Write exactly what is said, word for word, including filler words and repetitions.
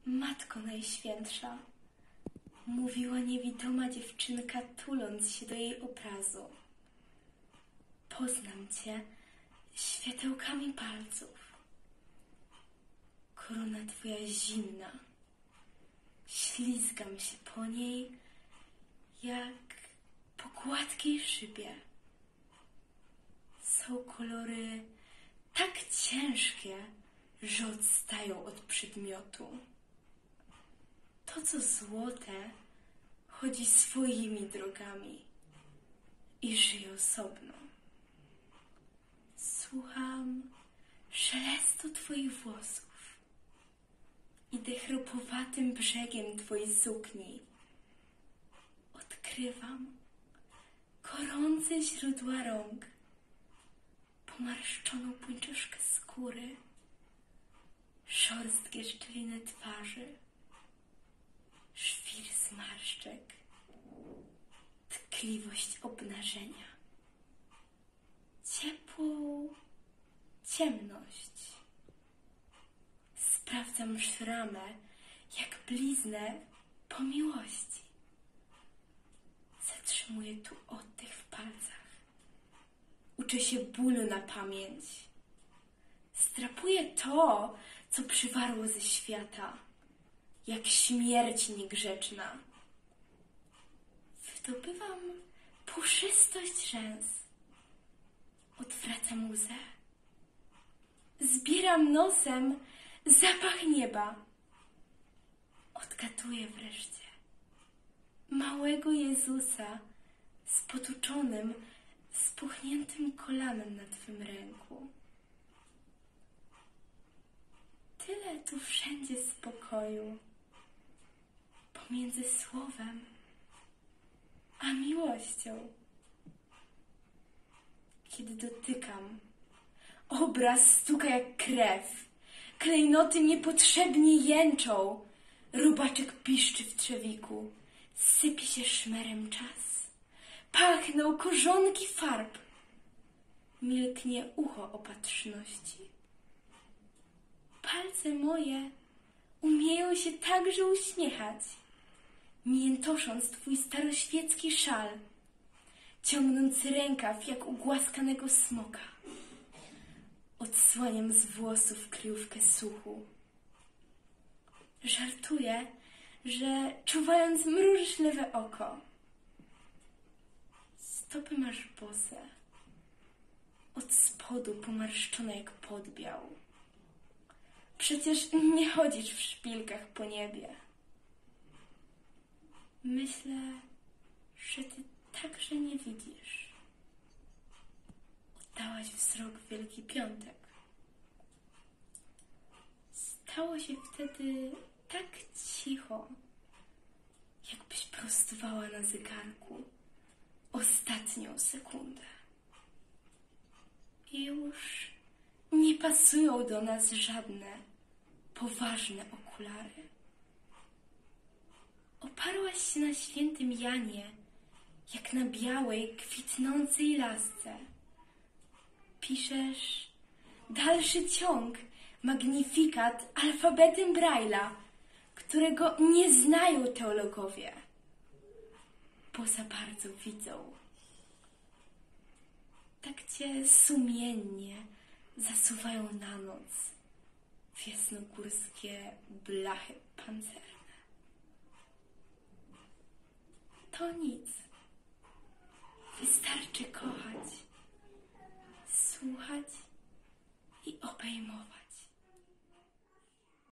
Matko Najświętsza, mówiła niewidoma dziewczynka, tuląc się do jej obrazu. Poznam cię światełkami palców. Korona twoja zimna. Ślizgam się po niej, jak po gładkiej szybie. Są kolory tak ciężkie, że odstają od przedmiotu. To, co złote, chodzi swoimi drogami i żyje osobno. Słucham szelestu twoich włosów. Idę chropowatym brzegiem twojej sukni. Odkrywam gorące źródła rąk, pomarszczoną pończoszkę skóry, szorstkie szczeliny twarzy, szwir zmarszczek, tkliwość obnażenia, ciepłą ciemność. Sprawdzam szramę, jak bliznę po miłości. Zatrzymuję tu oddech w palcach. Uczę się bólu na pamięć. Strapuję to, co przywarło ze świata, jak śmierć niegrzeczna. Wydobywam puszystość rzęs. Odwracam łzę. Zbieram nosem zapach nieba. Odgaduję wreszcie małego Jezusa z potłuczonym, spuchniętym kolanem na twym ręku. Tyle tu wszędzie spokoju, pomiędzy słowem a miłością. Kiedy dotykam, obraz stuka jak krew, klejnoty niepotrzebnie jęczą, robaczek piszczy w trzewiku, sypie się szmerem czas, pachną korzonki farb, milknie ucho opatrzności. Palce moje umieją się także uśmiechać, miętosząc twój staroświecki szal, ciągnąc rękaw jak ugłaskanego smoka. Odsłaniam z włosów kryjówkę suchu. Żartuję, że czuwając mrużysz lewe oko. Stopy masz bose, od spodu pomarszczone jak podbiał. Przecież nie chodzisz w szpilkach po niebie. Myślę, że ty także nie widzisz. Oddałaś wzrok w Wielki Piątek. Stało się wtedy tak cicho, jakbyś prostowała na zegarku ostatnią sekundę. I już nie pasują do nas żadne poważne okulary. Oparłaś się na świętym Janie, jak na białej, kwitnącej lasce. Piszesz dalszy ciąg, magnifikat alfabetem Braille'a, którego nie znają teologowie, bo za bardzo widzą. Tak cię sumiennie zasuwają na noc w jasnogórskie blachy pancerne. To nic. Wystarczy kochać, słuchać i obejmować.